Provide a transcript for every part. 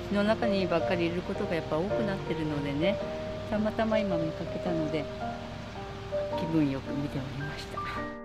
家の中にばっかりいることがやっぱ多くなってるのでね、たまたま今見かけたので気分よく見ておりました。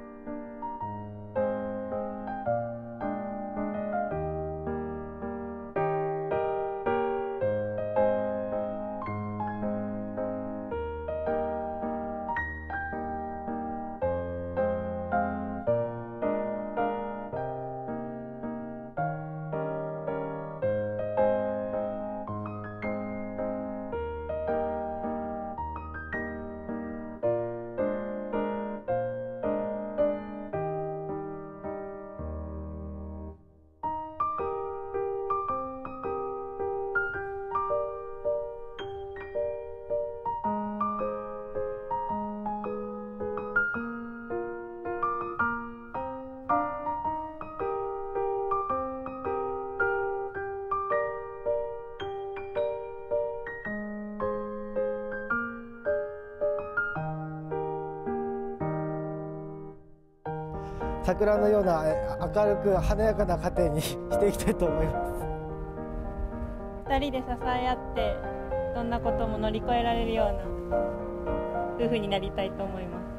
桜のような明るく華やかな家庭にしていきたいと思います。 2人で支え合ってどんなことも乗り越えられるような夫婦になりたいと思います。